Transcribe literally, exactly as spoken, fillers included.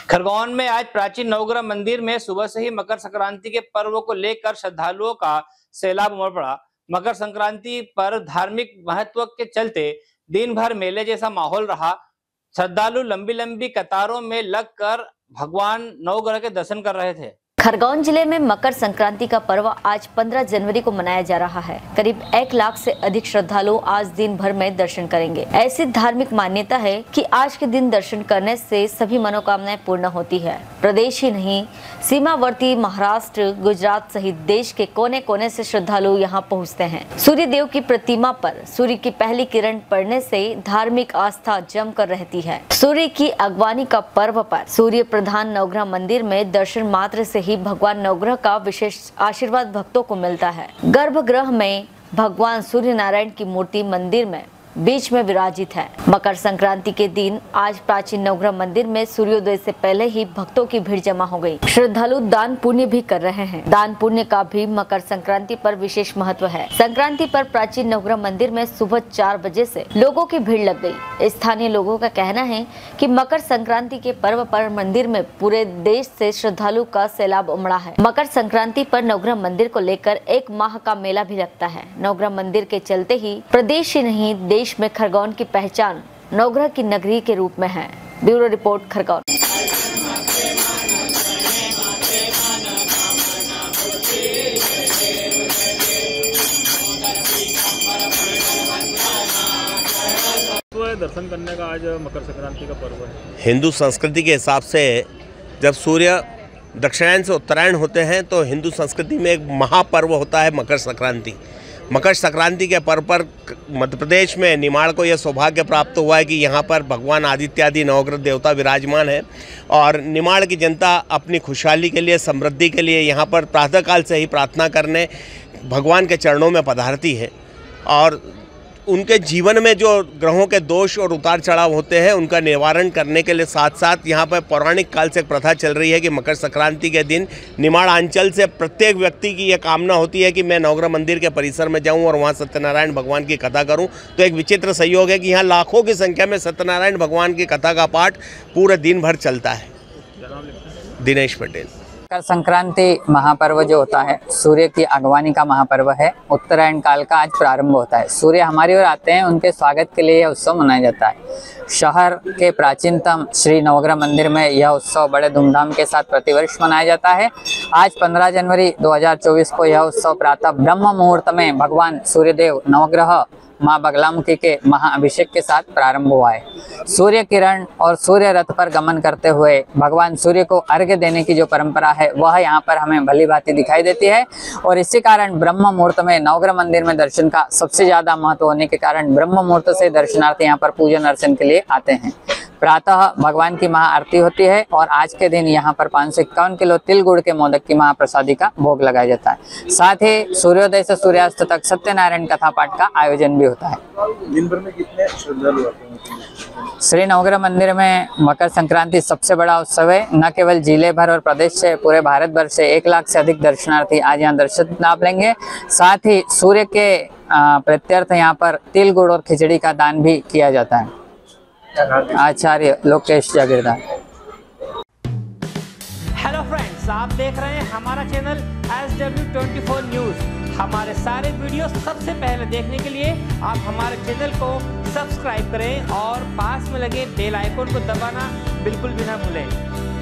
खरगोन में आज प्राचीन नवग्रह मंदिर में सुबह से ही मकर संक्रांति के पर्व को लेकर श्रद्धालुओं का सैलाब उमड़ पड़ा। मकर संक्रांति पर धार्मिक महत्व के चलते दिन भर मेले जैसा माहौल रहा। श्रद्धालु लंबी लंबी कतारों में लगकर भगवान नवग्रह के दर्शन कर रहे थे। खरगोन जिले में मकर संक्रांति का पर्व आज पंद्रह जनवरी को मनाया जा रहा है। करीब एक लाख से अधिक श्रद्धालु आज दिन भर में दर्शन करेंगे। ऐसी धार्मिक मान्यता है कि आज के दिन दर्शन करने से सभी मनोकामनाएं पूर्ण होती है। प्रदेश ही नहीं, सीमावर्ती महाराष्ट्र, गुजरात सहित देश के कोने कोने से श्रद्धालु यहाँ पहुँचते हैं। सूर्य देव की प्रतिमा पर सूर्य की पहली किरण पड़ने से धार्मिक आस्था जमकर रहती है। सूर्य की अगवानी का पर्व पर सूर्य प्रधान नवग्रह मंदिर में दर्शन मात्र से ही भगवान नवग्रह का विशेष आशीर्वाद भक्तों को मिलता है। गर्भगृह में भगवान सूर्य नारायण की मूर्ति मंदिर में बीच में विराजित है। मकर संक्रांति के दिन आज प्राचीन नवग्रह मंदिर में सूर्योदय से पहले ही भक्तों की भीड़ जमा हो गई। श्रद्धालु दान पुण्य भी कर रहे हैं। दान पुण्य का भी मकर संक्रांति पर विशेष महत्व है। संक्रांति पर प्राचीन नवग्रह मंदिर में सुबह चार बजे से लोगों की भीड़ लग गई। स्थानीय लोगों का कहना है कि मकर संक्रांति के पर्व पर मंदिर में पूरे देश से श्रद्धालु का सैलाब उमड़ा है। मकर संक्रांति पर नवग्रह मंदिर को लेकर एक माह का मेला भी लगता है। नवग्रह मंदिर के चलते ही प्रदेश ही नहीं देश में खरगोन की पहचान नवग्रह की नगरी के रूप में है। Bureau report, Khargone. दर्शन करने का आज मकर संक्रांति का पर्व है। हिंदू संस्कृति के हिसाब से जब सूर्य दक्षिणायन से उत्तरायण होते हैं तो हिंदू संस्कृति में एक महापर्व होता है मकर संक्रांति। मकर संक्रांति के पर्व पर मध्य प्रदेश में निमाड़ को यह सौभाग्य प्राप्त हुआ है कि यहाँ पर भगवान आदित्य आदि नवग्रह देवता विराजमान है और निमाड़ की जनता अपनी खुशहाली के लिए, समृद्धि के लिए यहाँ पर प्रातःकाल से ही प्रार्थना करने भगवान के चरणों में पधारती है और उनके जीवन में जो ग्रहों के दोष और उतार चढ़ाव होते हैं उनका निवारण करने के लिए साथ साथ यहाँ पर पौराणिक काल से एक प्रथा चल रही है कि मकर संक्रांति के दिन निमाड़ अंचल से प्रत्येक व्यक्ति की यह कामना होती है कि मैं नवग्रह मंदिर के परिसर में जाऊं और वहाँ सत्यनारायण भगवान की कथा करूं। तो एक विचित्र संयोग है कि यहाँ लाखों की संख्या में सत्यनारायण भगवान की कथा का पाठ पूरे दिन भर चलता है। दिनेश पटेल। मकर संक्रांति महापर्व जो होता है सूर्य की अगवानी का महापर्व है। उत्तरायण काल का आज प्रारंभ होता है। सूर्य हमारी ओर आते हैं, उनके स्वागत के लिए यह उत्सव मनाया जाता है। शहर के प्राचीनतम श्री नवग्रह मंदिर में यह उत्सव बड़े धूमधाम के साथ प्रतिवर्ष मनाया जाता है। आज पंद्रह जनवरी दो हज़ार चौबीस को यह उत्सव प्रातः ब्रह्म मुहूर्त में भगवान सूर्यदेव नवग्रह माँ बगलामुखी के महाअभिषेक के साथ प्रारंभ हुआ है। सूर्य किरण और सूर्य रथ पर गमन करते हुए भगवान सूर्य को अर्घ्य देने की जो परंपरा है वह यहाँ पर हमें भली भांति दिखाई देती है और इसी कारण ब्रह्म मुहूर्त में नवग्रह मंदिर में दर्शन का सबसे ज्यादा महत्व होने के कारण ब्रह्म मुहूर्त से दर्शनार्थी यहाँ पर पूजन अर्चन के लिए आते हैं। प्रातः भगवान की महाआरती होती है और आज के दिन यहाँ पर पाँच सौ इक्यावन किलो तिल गुड़ के मोदक की महाप्रसादी का भोग लगाया जाता है। साथ ही सूर्योदय से सूर्यास्त तक सत्यनारायण कथा पाठ का आयोजन भी होता है। दिन भर में कितने श्रद्धालु आते हैं? श्री नवग्रह मंदिर में मकर संक्रांति सबसे बड़ा उत्सव है। न केवल जिले भर और प्रदेश से, पूरे भारत भर से एक लाख से अधिक दर्शनार्थी आज यहाँ दर्शन लाभ लेंगे। साथ ही सूर्य के प्रत्यर्थ यहाँ पर तिल गुड़ और खिचड़ी का दान भी किया जाता है। आचार्य लोकेश जागीरदार। हेलो फ्रेंड्स, आप देख रहे हैं हमारा channel S W twenty four news. हमारे सारे वीडियो सबसे पहले देखने के लिए आप हमारे चैनल को सब्सक्राइब करें और पास में लगे बेल आइकन को दबाना बिल्कुल भी ना भूलें।